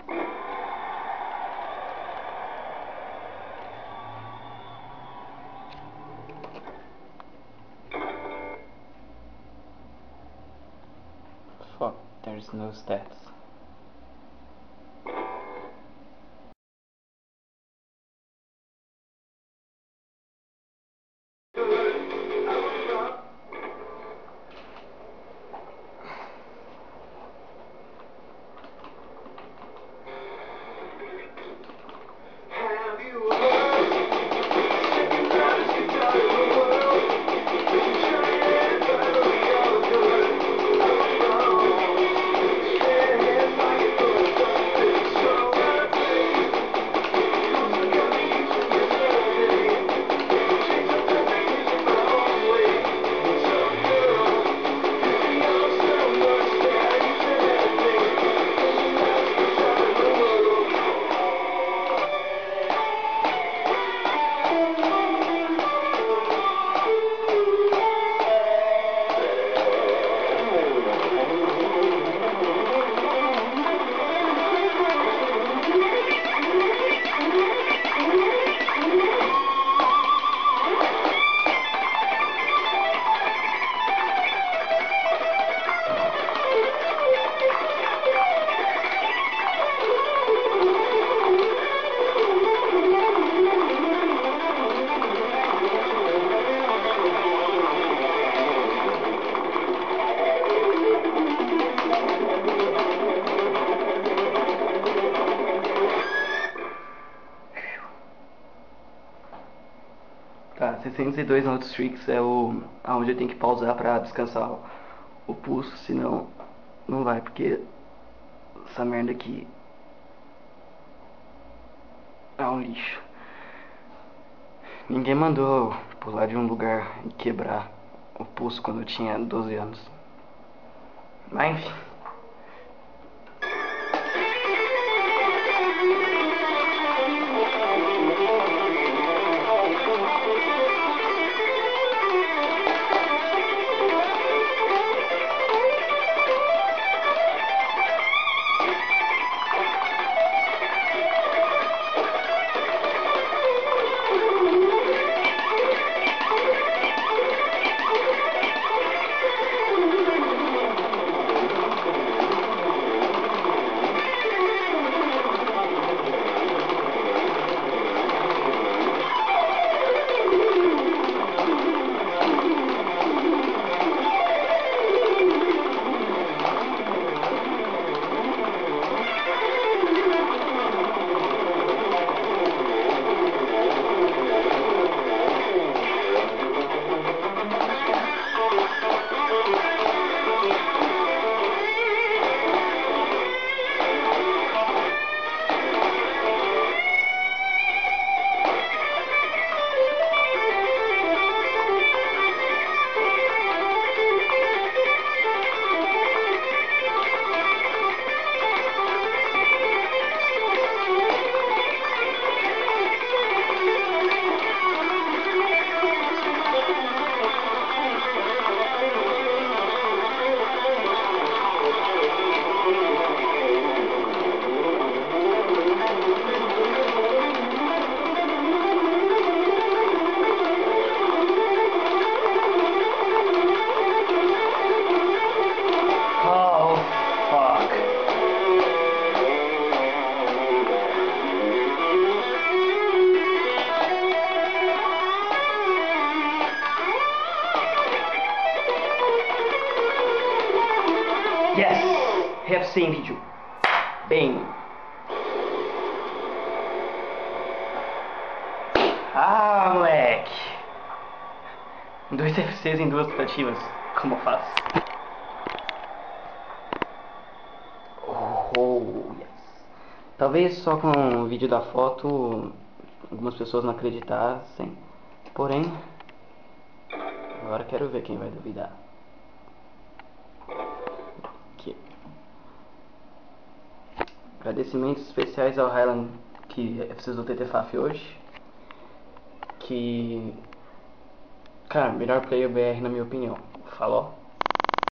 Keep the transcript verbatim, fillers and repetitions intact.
Fuck, there's no stats. Tá, seiscentos e dois notes é o aonde eu tenho que pausar pra descansar o, o pulso, senão não vai, porque essa merda aqui é um lixo. Ninguém mandou pular de um lugar e quebrar o pulso quando eu tinha doze anos. Mas enfim. Yes! Have seen vídeo. Bem. Ah, moleque. Dois F Cs em duas tentativas. Como eu faço? Oh, yes. Talvez só com o vídeo da foto algumas pessoas não acreditassem. Porém, agora quero ver quem vai duvidar. Aqui. Agradecimentos especiais ao Highland que precisou ter T F A F hoje. Que, cara, melhor player B R na minha opinião. Falou?